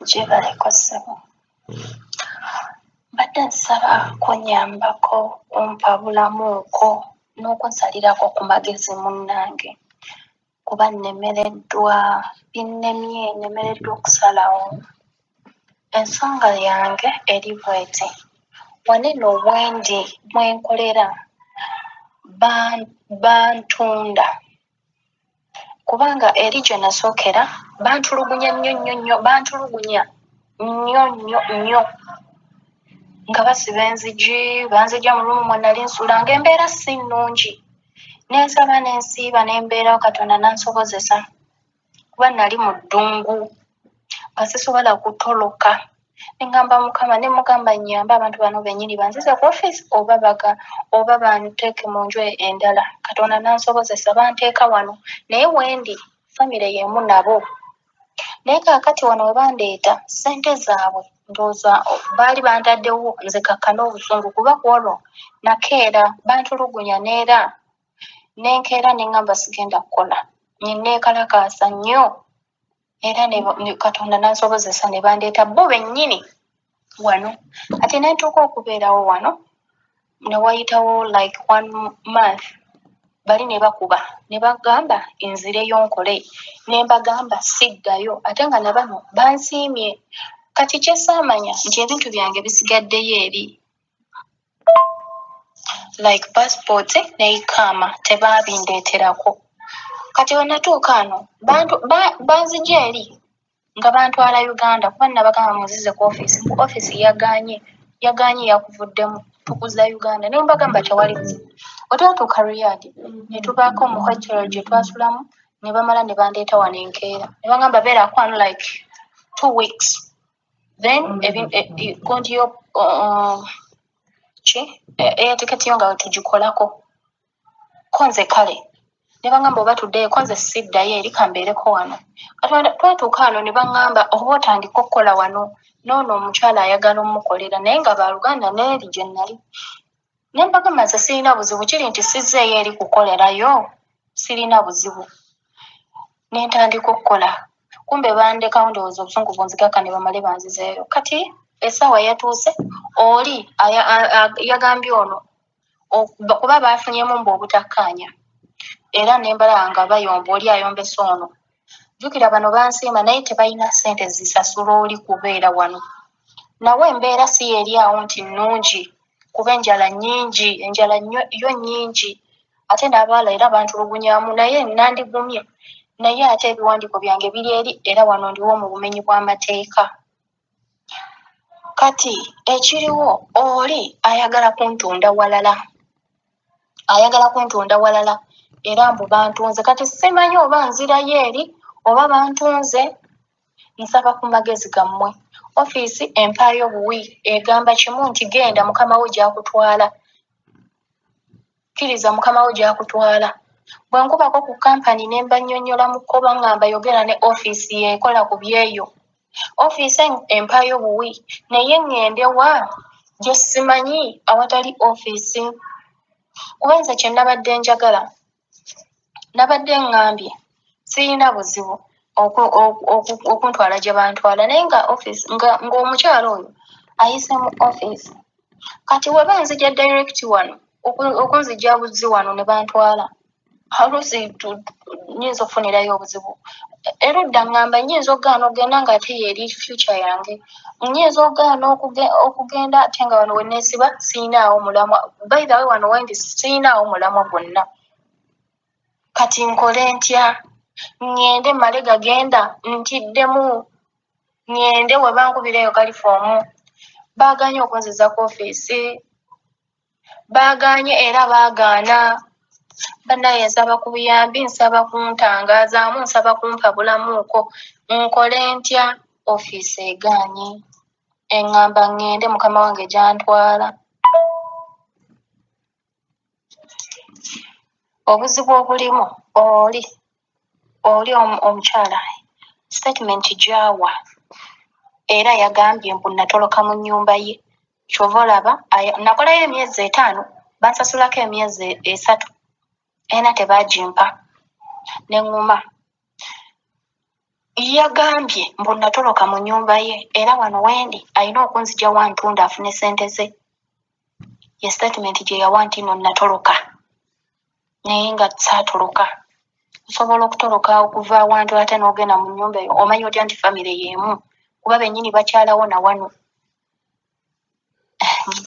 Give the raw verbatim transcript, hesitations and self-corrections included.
Jibaleko ssebo. Badde nsaba kunyambako kumpa bulamuuko n'okunsalirako ku magezi munnange kuba nnemereddwa binnemye nnemereddwa okusalawo. Ensonga yange eri bw'eti: waneno wendi mwenkolera bantunda kubanga eri gye nasookera bantulugunya nnyo nnyo nnyo bantulugunya nnyo nnyo nnyo nga basiba enzigi banzigya mu lumu mwe nali nsula ng'embeera si nnungi n'ensaba n'ensiiba n'embeerawo Katonda n'ansobozesa kuba nali mu ddungu nga sisobola kutoloka ne ngamba Mukama ne mugamba nnyambe abantu bano bennyini banzize ku ofiisi oba baga oba banteeke mu nju endala. Katonda n'ansobozesa banteeka wano naye wendi famire y'emu nabo naye kaakati wano we bandeeta ssente zaabwe ndowooza baali bantaddewo nze kakkana obusungu kuba ku olwo nakeera bantulugunya neera nenkeera ne ngamba sigenda kukola nneekalakaasa nnyo era ne Katonda n'ansobozesa ne bandeeta bo bennyini wano. Ate ne ntuuka okubeerawo wano ne wayitawo like one month bali ne bakuba ne bagamba nzireyo nkole ne mbagamba siddayo ate nga na bano bansiimye. Kati kye saamanya nti ebintu byange bisigaddeyo eri like passport ne ikaama tebaabindeeterako. Kati we natuuka ano bantu banzigya eri nga bantwala Uganda kuba nabagamba muzize ku ofiisi ku ofiisi yagaanye yagaanye yakuvuddemu tukuza Uganda ne mbagamba tewali buzibu. Otwatuuka Riyadh ne tubaako mu hotel gye twasulamu ne bamala ne bandeeta wano enkeera ne bagamba beerako wano like two weeks then kontiyo ki eyatiketi yo nga tugikolako ko nze kale ne bagamba oba tuddeyo ko nze siddayo eri kambeereko wano. Twatuuka wano ne baŋŋamba oba otandika okukola wano noono omukyala ayagala omukolera naye nga baaluganda n'eri gye nnali ne mbagamba nze sirina buzibu kiri nti sizzeeyo eri kukolerayo sirina buzibu ne ntandika okukola kumbe bandekawo ndowooza obusungu bunzigaka ne bamale banzizeeyo. Kati essaawa yatuuse oli yagambye ono kuba baafunyemu mbu obutakkaanya era nembalaba nga bayomba oli ayombesa ono. Jjukira bano bansiima naye tebalina ssente zisasula oli kubeera wano. Nawe embeera si eri awo nti nnungi kuba enjala nnyingi enjala yo nnyingi ate n'abaala era bantulugunyamu naye nandigumye naye ate ebiwandiiko byange biri eri era wano ndiwo mu bumenyi bw'amateeka. Kati ekiriwo oli ayagala kuntunda walala ayagala kuntunda walala era mbu bantunze. Kati simanyi oba nzirayo eri oba bantunze. Nsaba ku magezi gammwe. Ofiisi empaayo buwi egamba kimu nti genda mukama wo gy'akutwala kkiriza mukama wo gy'akutwala. Bwe nkubako ku kampani ne mbannyonnyola mu kkoba ngamba yogera ne ofiisi yeekola ku byeyo ofiisi empaayo buwi naye ŋŋende wa gye simanyi awatali ofiisi kuba nze kye nabadde njagala nabadde ŋŋambye sirina buzibu okuntwala gye bantwala naye nga ofiisi ng'omukyala oyo ayise mu ofiisi. Kati we banzigya direct wano okunzigya buzzi wano ne bantwala oluusi nnyinza okufunirayo obuzibu. Erudda ŋŋamba nnyinza okugaana okugenda ng'ate yeeri future yange nnyinza okugaana okugenda ate nga wano we neesiba sirinaawo mulamwa by the way wano wendi sirinaawo mulamwa gwonna. Kati nkole ntya? Ŋŋende mmale gagenda ntiddemu ŋŋende we bankubireyo kalifoomu baagaanye okunziza ku ofiisi baagaanye era baagaana. Bannaye nsaba ku buyambi nsaba kuntangazaamu nsaba kumpa bulamuuko nkole ntya? Ofiisi egaanye eŋŋamba ŋŋende mukama wange gy'antwala. Obuzibu obulimu oli oli omukyala statement gy'awa era yagambye mbu natoloka mu nnyumba ye kyova olaba nakolayo emyezi etaano bansasulako emyezi esatu ena tebaagimpa ne ŋŋuma. yagambye mbu natoloka mu nnyumba ye era wano wendi alina okunzija wantunda afune ssente ze. Ye statement gye yawa nti no natoloka naye nga saatoloka. Osobola okutoloka okuva awantu ate n'ogenda mu nnyumba eyo omanyi otya nti famire y'emu kuba bennyini bakyalawo na wano.